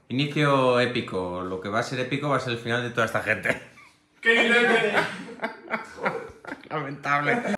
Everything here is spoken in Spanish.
Inicio épico. Lo que va a ser épico va a ser el final de toda esta gente. ¡Qué nivel! Lamentable.